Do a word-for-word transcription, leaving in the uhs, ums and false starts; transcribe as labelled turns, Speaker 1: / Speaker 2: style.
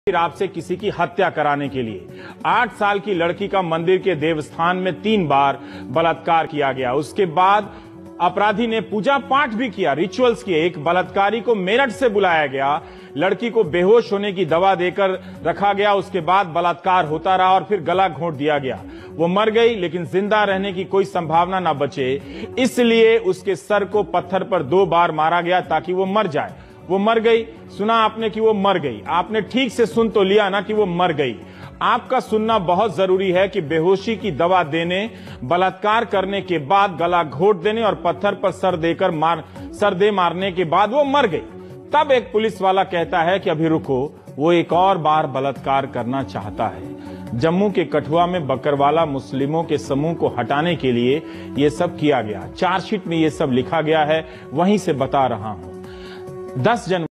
Speaker 1: रात से किसी की हत्या कराने के लिए आठ साल की लड़की का मंदिर के देवस्थान में तीन बार बलात्कार किया गया। उसके बाद अपराधी ने पूजा पाठ भी किया, रिचुअल्स किए। एक बलात्कारी को मेरठ से बुलाया गया, लड़की को बेहोश होने की दवा देकर रखा गया। उसके बाद बलात्कार होता रहा और फिर गला घोंट दिया गया। वो मर गई, लेकिन जिंदा रहने की कोई संभावना ना बचे, इसलिए उसके सर को पत्थर पर दो बार मारा गया ताकि वो मर जाए। वो मर गई। सुना आपने कि वो मर गई, आपने ठीक से सुन तो लिया ना कि वो मर गई। आपका सुनना बहुत जरूरी है कि बेहोशी की दवा देने, बलात्कार करने के बाद गला घोट देने और पत्थर पर सर देकर मार सर दे मारने के बाद वो मर गई। तब एक पुलिस वाला कहता है कि अभी रुको, वो एक और बार बलात्कार करना चाहता है। जम्मू के कठुआ में बकरवाला मुस्लिमों के समूह को हटाने के लिए ये सब किया गया। चार्जशीट में ये सब लिखा गया है, वहीं से बता रहा हूं। दस जनवरी